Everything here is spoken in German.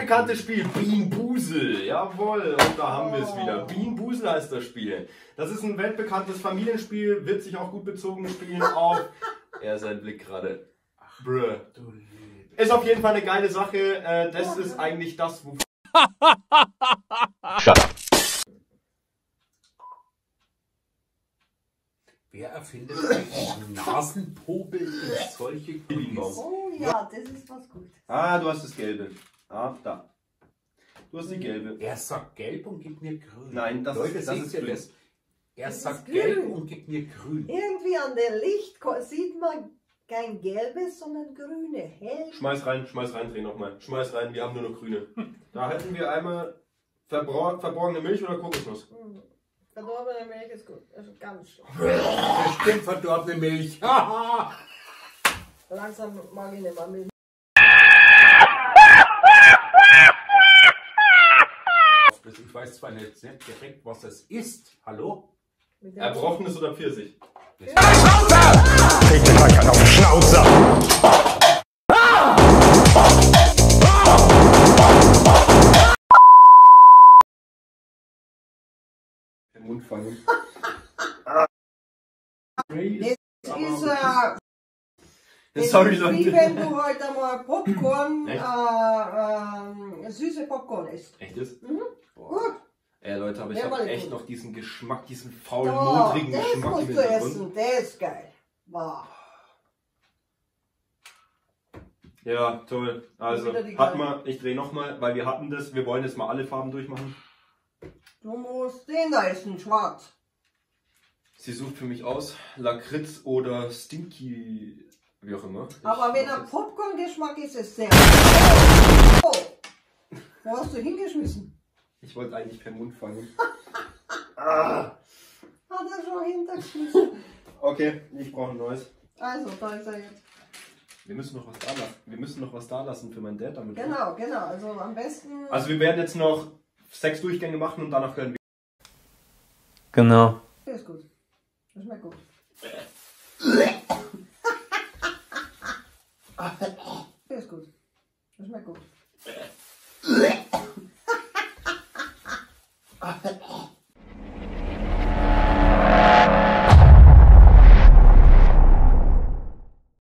weltbekanntes Spiel, Bean Boozle. Jawohl, und da haben wir es wieder. Bean Boozle heißt das Spiel. Das ist ein weltbekanntes Familienspiel, wird sich auch gut bezogen spielen auf... Er sein Blick gerade. Bruh. Ist auf jeden Fall eine geile Sache. Das ist eigentlich das, wo... Shut up. Wer erfindet Nasenpopel in solche Cookies? Oh ja, das ist was Gutes. Ah, du hast das Gelbe. Ah, da. Du hast die Gelbe. Er sagt gelb und gibt mir grün. Nein, das Leute, ist seht ihr grün. das? Er Das sagt ist gelb grün. und gibt mir grün. Irgendwie an der Licht sieht man kein gelbes, sondern grüne. Hell. Schmeiß rein, dreh nochmal. Schmeiß rein, wir haben nur noch grüne. Da hätten wir einmal verborgene Milch oder Kokosnuss. Verdorbene Milch ist gut. Also ganz schön. Bestimmt verdorbene Milch. Langsam mag ich nicht mehr Milch. Ich weiß zwar nicht direkt, was es ist. Hallo? Erbrochenes oder Pfirsich? Krieg dich mal keinen auf den Schnauzer! Im Mund fangen. Sorry, Leute. wie wenn du heute mal Popcorn, süße Popcorn isst. Echtes? Gut. Ey Leute, aber ich Ja, habe weil echt gut. noch diesen Geschmack, diesen faulen, Oh, modrigen das Geschmack musst im du Hintergrund. essen, der ist geil. Wow. Ja, toll. Also, Wieder die hatten Geil. wir, ich drehe nochmal, weil wir hatten das. Wir wollen jetzt mal alle Farben durchmachen. Du musst den da essen, schwarz. Sie sucht für mich aus, Lakritz oder Stinky, wie auch immer. Aber wenn er Popcorn-Geschmack ist, ist sehr oh. Wo hast du hingeschmissen? Ich wollte eigentlich per Mund fangen. Hat er schon hintergeschmissen? Okay, ich brauche ein neues. Also, da ist er jetzt. Wir müssen noch was da lassen. Wir müssen noch was da lassen für meinen Dad damit. Genau, genau. Also am besten. Also wir werden jetzt noch 6 Durchgänge machen und danach können wir. Genau. Der ist gut. Das schmeckt gut. Der ist gut. Das schmeckt gut.